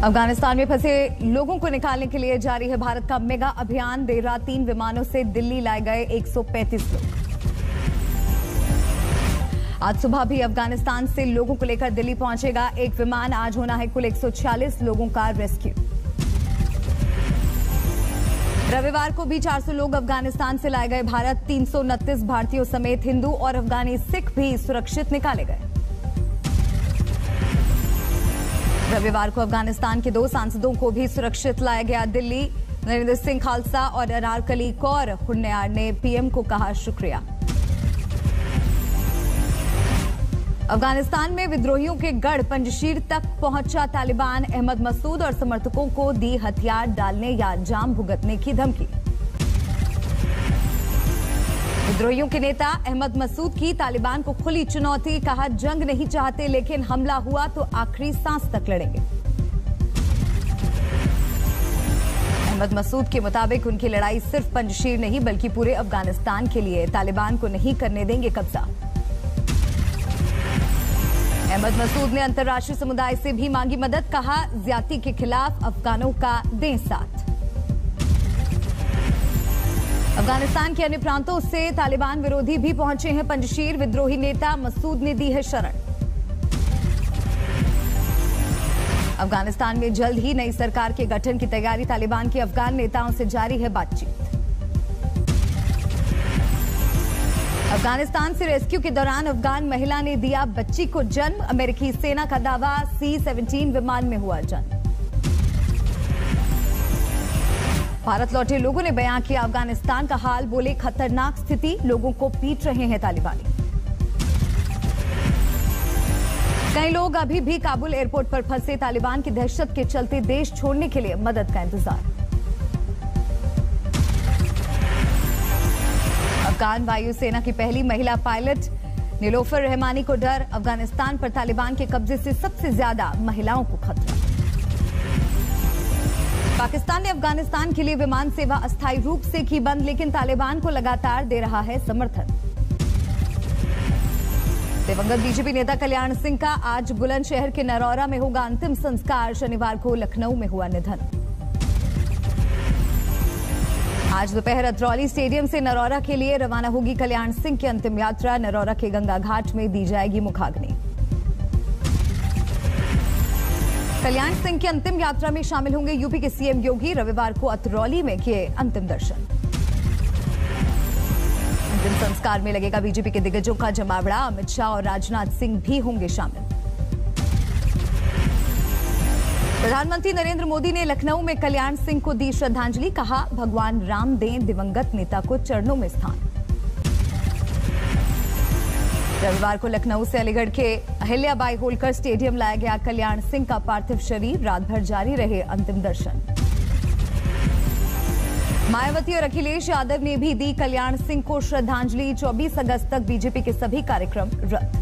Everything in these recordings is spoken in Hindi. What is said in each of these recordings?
अफगानिस्तान में फंसे लोगों को निकालने के लिए जारी है भारत का मेगा अभियान। देर रात 3 विमानों से दिल्ली लाए गए 135 लोग। आज सुबह भी अफगानिस्तान से लोगों को लेकर दिल्ली पहुंचेगा एक विमान। आज होना है कुल 146 लोगों का रेस्क्यू। रविवार को भी 400 लोग अफगानिस्तान से लाए गए भारत। 329 भारतीयों समेत हिंदू और अफगानी सिख भी सुरक्षित निकाले गए। रविवार को अफगानिस्तान के 2 सांसदों को भी सुरक्षित लाया गया दिल्ली। नरेंद्र सिंह खालसा और अनारकली कौर खुन्नयार ने पीएम को कहा शुक्रिया। अफगानिस्तान में विद्रोहियों के गढ़ पंजशीर तक पहुंचा तालिबान। अहमद मसूद और समर्थकों को दी हथियार डालने या जाम भुगतने की धमकी। विद्रोहियों के नेता अहमद मसूद की तालिबान को खुली चुनौती। कहा, जंग नहीं चाहते लेकिन हमला हुआ तो आखिरी सांस तक लड़ेंगे। अहमद मसूद के मुताबिक उनकी लड़ाई सिर्फ पंजशीर नहीं बल्कि पूरे अफगानिस्तान के लिए। तालिबान को नहीं करने देंगे कब्जा। अहमद मसूद ने अंतर्राष्ट्रीय समुदाय से भी मांगी मदद। कहा, ज्यादती के खिलाफ अफगानों का दें साथ। अफगानिस्तान के अन्य प्रांतों से तालिबान विरोधी भी पहुंचे हैं पंजशीर। विद्रोही नेता मसूद ने दी है शरण। अफगानिस्तान में जल्द ही नई सरकार के गठन की तैयारी। तालिबान के अफगान नेताओं से जारी है बातचीत। अफगानिस्तान से रेस्क्यू के दौरान अफगान महिला ने दिया बच्ची को जन्म। अमेरिकी सेना का दावा, C-17 विमान में हुआ जन्म। भारत लौटे लोगों ने बयां किया अफगानिस्तान का हाल। बोले, खतरनाक स्थिति, लोगों को पीट रहे हैं तालिबानी। कई लोग अभी भी काबुल एयरपोर्ट पर फंसे। तालिबान की दहशत के चलते देश छोड़ने के लिए मदद का इंतजार। अफगान वायुसेना की पहली महिला पायलट नीलोफर रहमानी को डर। अफगानिस्तान पर तालिबान के कब्जे से सबसे ज्यादा महिलाओं को खतरा। पाकिस्तान ने अफगानिस्तान के लिए विमान सेवा अस्थायी रूप से की बंद, लेकिन तालिबान को लगातार दे रहा है समर्थन। दिवंगत बीजेपी नेता कल्याण सिंह का आज बुलंदशहर के नरौरा में होगा अंतिम संस्कार। शनिवार को लखनऊ में हुआ निधन। आज दोपहर अतरौली स्टेडियम से नरौरा के लिए रवाना होगी कल्याण सिंह की अंतिम यात्रा। नरौरा के गंगा घाट में दी जाएगी मुखाग्नि। कल्याण सिंह की अंतिम यात्रा में शामिल होंगे यूपी के सीएम योगी। रविवार को अतरौली में किए अंतिम दर्शन। अंतिम संस्कार में लगेगा बीजेपी के दिग्गजों का जमावड़ा। अमित शाह और राजनाथ सिंह भी होंगे शामिल। प्रधानमंत्री नरेंद्र मोदी ने लखनऊ में कल्याण सिंह को दी श्रद्धांजलि। कहा, भगवान राम दें दिवंगत नेता को चरणों में स्थान। रविवार को लखनऊ से अलीगढ़ के अहिल्याबाई होलकर स्टेडियम लाया गया कल्याण सिंह का पार्थिव शरीर। रात भर जारी रहे अंतिम दर्शन। मायावती और अखिलेश यादव ने भी दी कल्याण सिंह को श्रद्धांजलि। 24 अगस्त तक बीजेपी के सभी कार्यक्रम रद्द।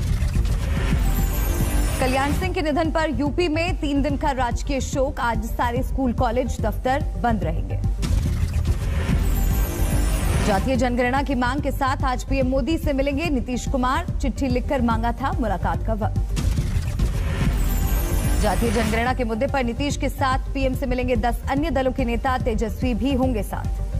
कल्याण सिंह के निधन पर यूपी में 3 दिन का राजकीय शोक। आज सारे स्कूल, कॉलेज, दफ्तर बंद रहेंगे। जातीय जनगणना की मांग के साथ आज पीएम मोदी से मिलेंगे नीतीश कुमार। चिट्ठी लिखकर मांगा था मुलाकात का वक्त। जातीय जनगणना के मुद्दे पर नीतीश के साथ पीएम से मिलेंगे 10 अन्य दलों के नेता। तेजस्वी भी होंगे साथ।